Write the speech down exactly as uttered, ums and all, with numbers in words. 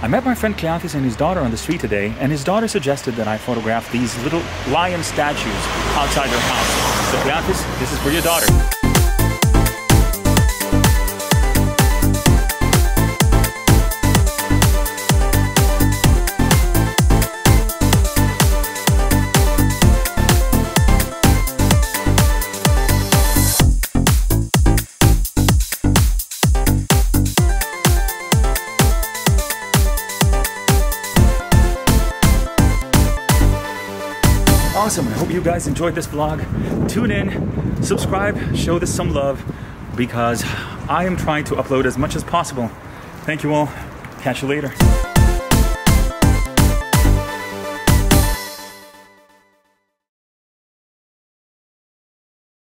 I met my friend Cleanthis and his daughter on the street today, and his daughter suggested that I photograph these little lion statues outside their house. So Cleanthis, this is for your daughter. Awesome, I hope you guys enjoyed this vlog. Tune in, subscribe, show this some love, because I am trying to upload as much as possible. Thank you all, catch you later.